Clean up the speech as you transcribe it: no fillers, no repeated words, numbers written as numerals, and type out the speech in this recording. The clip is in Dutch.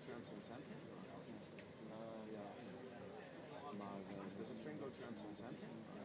trams in center? Ja. Maar does the train go trams in center?